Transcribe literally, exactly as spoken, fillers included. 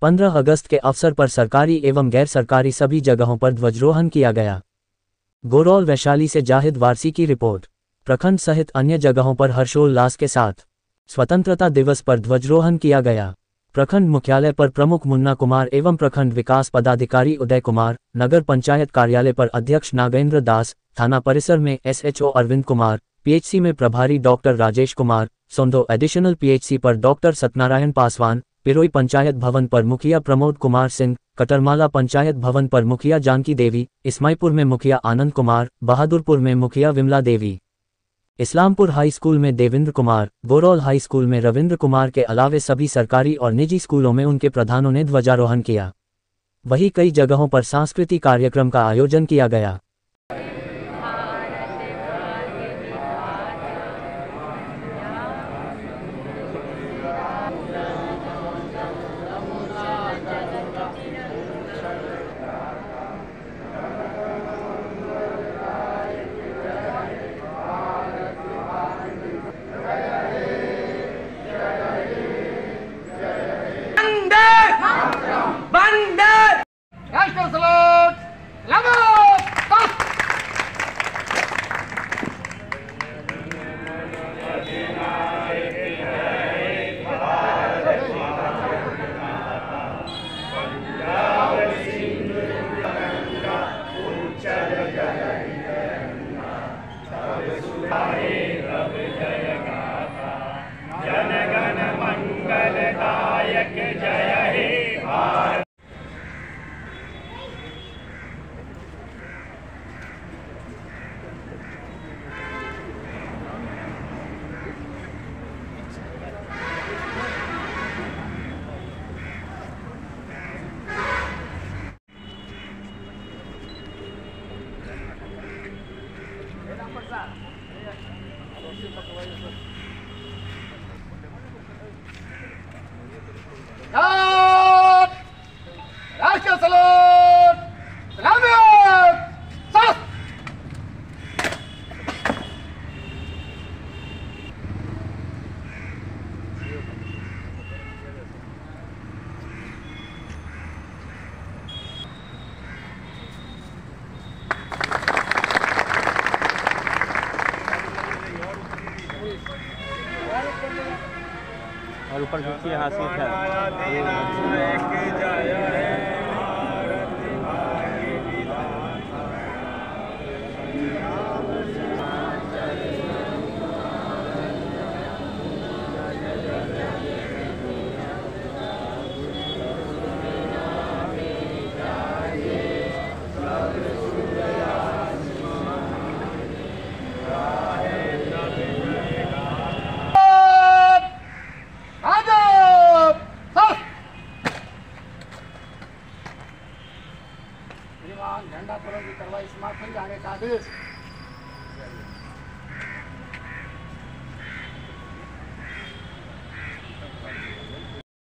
पंद्रह अगस्त के अवसर पर सरकारी एवं गैर सरकारी सभी जगहों पर ध्वजारोहण किया गया। गोरौल वैशाली से जाहिद वारसी की रिपोर्ट। प्रखंड सहित अन्य जगहों पर हर्षोल्लास के साथ स्वतंत्रता दिवस पर ध्वजारोहण किया गया। प्रखंड मुख्यालय पर प्रमुख मुन्ना कुमार एवं प्रखंड विकास पदाधिकारी उदय कुमार, नगर पंचायत कार्यालय पर अध्यक्ष नागेंद्र दास, थाना परिसर में एसएचओ अरविंद कुमार, पीएचसी में प्रभारी doctor Rajesh Kumar, Sondo additional PHC पर डॉक्टर सत्यनारायण पासवान, पिरोई पंचायत भवन पर मुखिया प्रमोद कुमार सिंह, कटरमाला पंचायत भवन पर मुखिया जानकी देवी, इस्माईपुर में मुखिया आनंद कुमार, बहादुरपुर में मुखिया विमला देवी, इस्लामपुर हाई स्कूल में देवेंद्र कुमार, गोरौल हाई स्कूल में रविंद्र कुमार के अलावे सभी सरकारी और निजी स्कूलों में उनके प्रधानों ने ध्वजारोहण किया। वहीं कई जगहों पर सांस्कृतिक कार्यक्रम का आयोजन किया गया। राष्ट्रीय सलाम सलामियत सलाम। और ऊपर देखिए हासिल है। झंडा तोलन की कार्रवाई समाप्त हो जाने का आदेश।